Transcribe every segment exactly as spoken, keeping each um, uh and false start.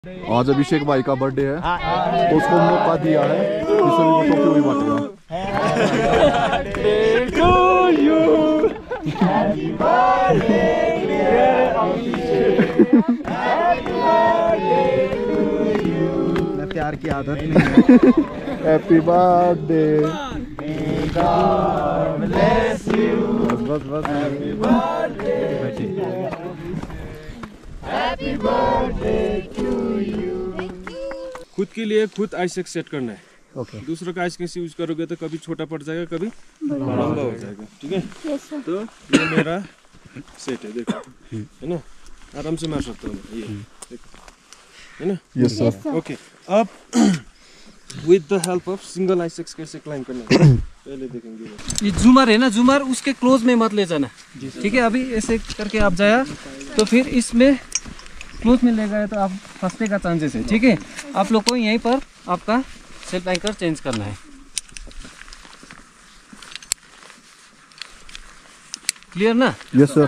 आज अभिषेक भाई का बर्थडे है तो उसको मौका दिया है कि सभी को टोपी भी बांटेगा। प्यार की आदत नहीं है। हैप्पी बर्थडे बस बस बस happy birthday happy birthday to you. खुद के लिए खुद आइसेक सेट करना है। Okay okay. दूसरों का आइसेक यूज करोगे तो कभी छोटा पड़ जाएगा कभी लंबा हो जाएगा। ठीक है yes, तो ये मेरा सेट है देखो है ना, आराम से मार सकता हूँ ये देखो है ना। Yes sir. ओके अब with the help of single ice axes कैसे क्लाइंब करना है पहले देखेंगे। ये जूमर है ना, जूमर उसके क्लोज में मत ले जाना। ठीक है, अभी ऐसे करके आप जाया तो फिर इसमें क्लोज में ले गए तो आप फंसने का चांसेस है। ठीक है, आप लोग को यहीं पर आपका सेल्फ एंकर चेंज करना है। क्लियर ना? Yes sir.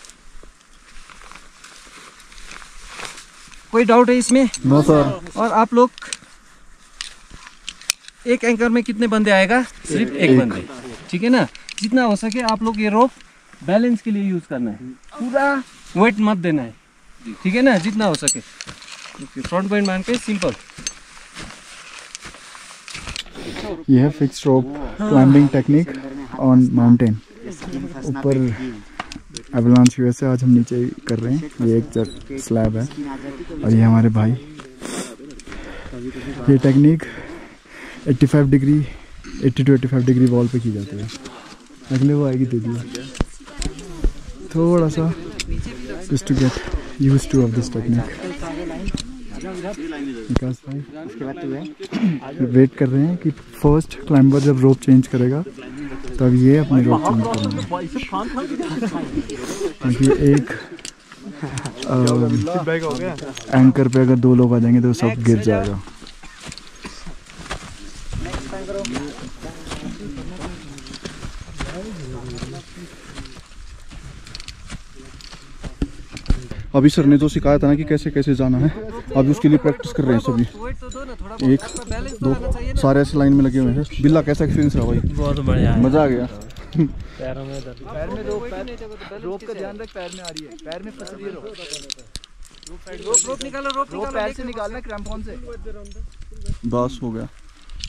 कोई डाउट है इसमें? No sir. और आप लोग एक एंकर में कितने बंदे आएगा? सिर्फ एक, एक बंदे। ठीक है ना, जितना हो सके आप लोग ये रोप बैलेंस के लिए यूज करना है, पूरा वेट मत देना है। ठीक है ना, जितना हो सके। फ्रंट पॉइंट मान के सिंपल। ये है fixed rope climbing technique on mountain. ऊपर एवलांच की वजह से आज हम नीचे कर रहे हैं। ये एक स्लैब है और ये हमारे भाई। ये टेक्निक पचासी डिग्री अस्सी टू पचासी डिग्री वॉल पे की जाती है। अगले वो आएगी दे दिया थोड़ा सा just to get used to of this technique। विकास भाई वेट कर रहे हैं कि फर्स्ट क्लाइंबर जब रोप चेंज करेगा तब ये अपनी रोप चेंज करेंगे, क्योंकि एक एंकर पे अगर दो लोग आ जाएंगे तो सब गिर जाएगा। अभी सर ने तो सिखाया था ना कि कैसे कैसे जाना है, अभी उसके लिए प्रैक्टिस कर रहे हैं सभी। एक दो सारे ऐसे लाइन में लगे हुए हैं। बिल्ला कैसा एक्सपीरियंस रहा भाई? बहुत बढ़िया, मजा आ गया। पैरों में दर्द, पैर में रोप, रोप का ध्यान रख, पैर में आ रही है, पैर में फंस रही है रोप। रोप रोप निकालो, रोप निकालो, पैर से निकालना क्रैम्पॉन से। बस हो गया।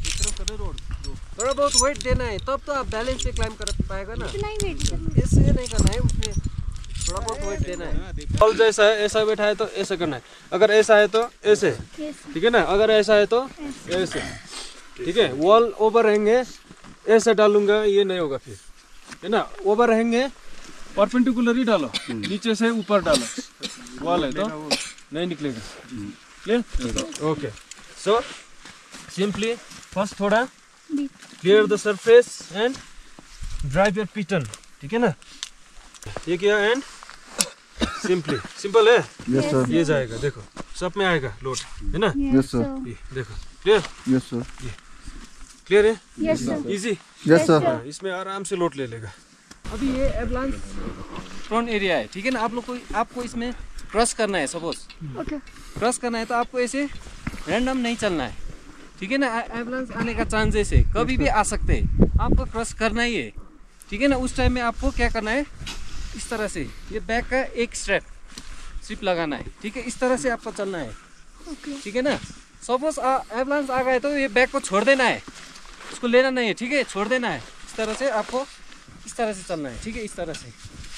थोड़ा बहुत वेट देना है तब तो आप बैलेंस से क्लाइंब कर पाएगा ना। इससे नहीं करना है, उसमें थोड़ा बहुत वेट देना है। बॉल जैसा है ऐसा बैठा है तो ऐसा करना है, अगर ऐसा है तो ऐसे। ठीक है ना, अगर ऐसा है तो ऐसे। ठीक है, वॉल ओवर रहेंगे, ऐसे डालूंगा ये नहीं होगा फिर, है ना। ओवर रहेंगे परपेंडिकुलर ही डालो, नीचे से ऊपर डालो। वॉल है तो नहीं निकलेगा। Clear? Okay, so simply first थोड़ा clear the surface and drive your piton. ठीक है ना, ये किया एंड सिंपली सिंपल है। Yes sir. ये जाएगा, देखो सब में आएगा लोड, है ना। Yes sir. ये देखो क्लियर। Yes sir. ये क्लियर है? Yes sir. Easy. Yes sir. इसमें आराम से लोड ले लेगा। अभी ये एवलांच प्रोन एरिया है। ठीक है ना, आप लोग को आपको इसमें क्रॉस करना है। सपोज ओके क्रॉस करना है तो आपको ऐसे रैंडम नहीं चलना है। ठीक है ना, एवलांच आने का चांसेस है, कभी भी आ सकते हैं, आपको क्रॉस करना ही है। ठीक है ना, उस टाइम में आपको क्या करना है, इस तरह से ये बैक का एक स्ट्रैप स्ट्रिप लगाना है। ठीक है, इस तरह से आपको चलना है। ठीक है ना, सपोज एवलांच आ गए तो ये बैक को छोड़ देना है, उसको लेना नहीं है। ठीक है, छोड़ देना है। इस तरह से आपको इस तरह से चलना है। ठीक है, इस तरह से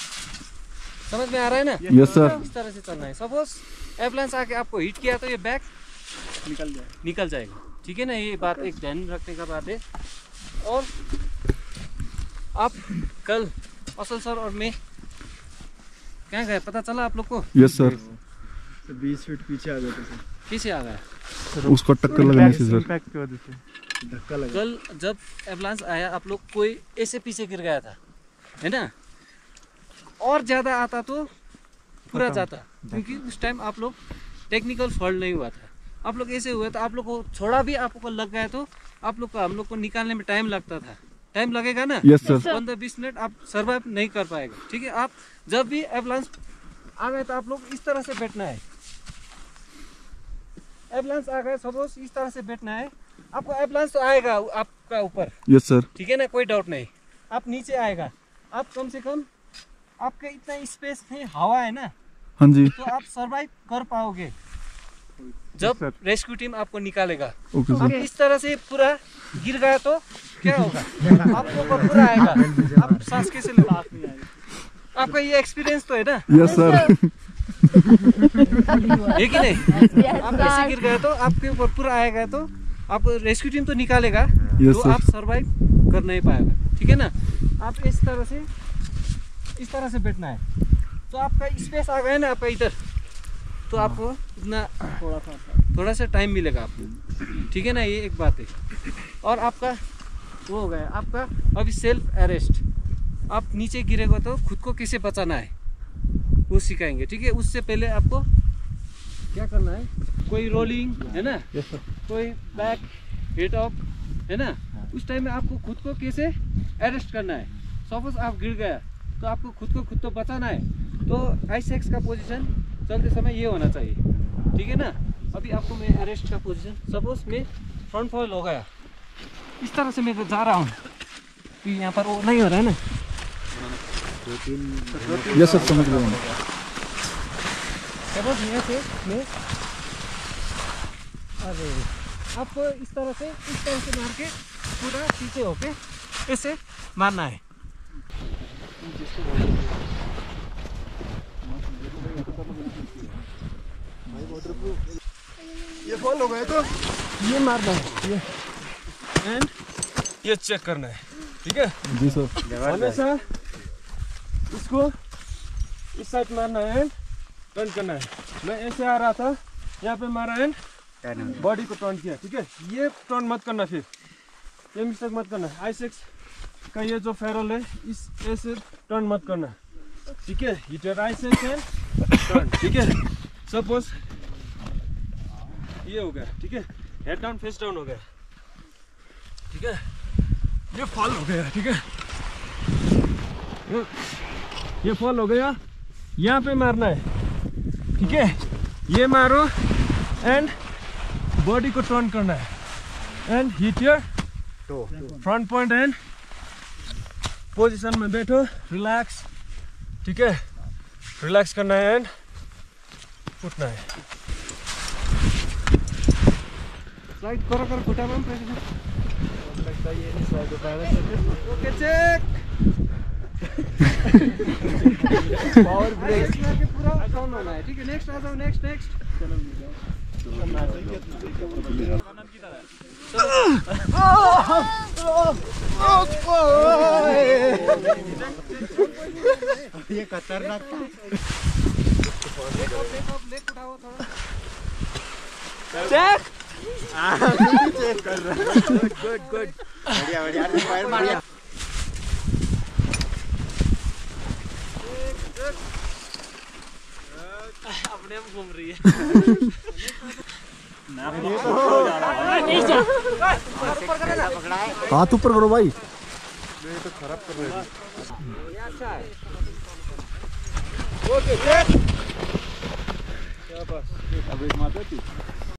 समझ में आ रहा है ना? Yes sir. इस तरह से चलना है। सपोज एवलांच आके आपको हिट किया तो ये बैक निकल जाए निकल जाएगा। ठीक है ना, ये बात एक ध्यान रखने का बात है। और आप कल असल सर और मैं क्या गए पता चला आप लोग को? Yes sir. बीस फीट पीछे आ गए थे सर। कैसे आ गया? उसको टक्कर लगने से सर, इम्पैक्ट की वजह से धक्का लगा। कल जब एवलांच आया आप लोग कोई ऐसे पीछे गिर गया था, है ना, और ज्यादा आता तो पूरा जाता, क्योंकि उस टाइम आप लोग टेक्निकल फॉल्ट नहीं हुआ था। आप लोग ऐसे हुए तो आप लोग को थोड़ा भी आपको लग गया तो आप लोग को हम लोग को निकालने में टाइम लगता था। टाइम लगेगा ना? Yes sir. पंद्रह बीस मिनट आप सर्वाइव नहीं कर पाएगा। ठीक है, आप जब भी एवलांच आ गए तो आप लोग इस तरह से बैठना है। एवलांस आ गया, सपोज इस तरह से बैठना है, आपको एवलांस तो आएगा आपका ऊपर, यस सर। ठीक है ना, कोई डाउट नहीं। आप नीचे आएगा, आप कम से कम आपके इतना स्पेस में हवा है ना, हाँ जी, तो आप सरवाइव कर पाओगे जब रेस्क्यू टीम आपको निकालेगा। ओके आप सर। इस तरह से पूरा गिर गया तो क्या होगा, आपको ऊपर पूरा आएगा, आप सांस कैसे लोगे? आपका ये एक्सपीरियंस तो है ना? Yes sir. है कि नहीं? आप ऐसे गिर गए तो आपके ऊपर पूरा आएगा, तो आप रेस्क्यू टीम तो निकालेगा, Yes, तो sir. आप सरवाइव कर नहीं पाएगा, ठीक है ना। आप इस तरह से इस तरह से बैठना है, तो आपका स्पेस आ गया ना आपका इधर, तो आपको इतना थोड़ा सा थोड़ा सा टाइम मिलेगा आपको, ठीक है ना, ये एक बात है। और आपका वो हो गया आपका अभी सेल्फ अरेस्ट, आप नीचे गिरेगा तो खुद को कैसे बचाना है वो सिखाएंगे, ठीक है। उससे पहले आपको क्या करना है, कोई रोलिंग है ना, कोई बैक हेड अप है ना, उस टाइम में आपको खुद को कैसे अरेस्ट करना है। सपोज आप गिर गया तो आपको खुद को खुद तो बचाना है, तो आई सिक्स का पोजीशन चलते समय ये होना चाहिए, ठीक है ना। अभी आपको मैं अरेस्ट का पोजीशन, सपोज मैं फ्रंट फॉल हो गया, इस तरह से मैं जा रहा हूँ, कि यहाँ पर वो नहीं हो रहा है ना, यस सर, समझ गया। सपोज यहाँ से मैं, अरे आपको इस तरह से इस तरह से मार के पूरा पीछे होके ऐसे मारना है। ये फॉल हो गए तो ये मारना है, ये एंड ये चेक करना है, ठीक है जी सर। हमेशा इसको इस साइड मारना है एंड टर्न करना है। मैं ऐसे आ रहा था, यहाँ पे मारा एंड बॉडी को टर्न किया, ठीक है। ये टर्न मत करना, फिर ये मिस्टेक मत करना। आई सिक्स का ये जो फेरल है, इस ऐसे टर्न मत करना, ठीक है। Hit your ice axe and turn, ठीक है। सपोज ये हो गया, ठीक है, हेड डाउन फेस डाउन हो गया, ठीक है। ये फॉल हो गया, ठीक है, ये, ये फॉल हो गया, यहाँ पे मारना है, ठीक है। ये मारो एंड बॉडी को टर्न करना है and hit your front point and position में बैठो, रिलैक्स, ठीक है। रिलैक्स करना है एंड उठना है। स्लाइड करो करो खुटा में लगता है ये नहीं स्लाइड हो पाएगा। ओके चेक, पावर ब्रेक के पूरा डाउन होना है, ठीक है। नेक्स्ट आ जाओ, नेक्स्ट नेक्स्ट ये खतरनाक था। लेग उठाओ थोड़ा, चेक चेक कर रहा है। गुड गुड गुड, बढ़िया बढ़िया, फायर मारिया। अपने आप घूम रही है। हाथ ऊपर करो भाई। अच्छा है। Okay check. अब एक माता थी।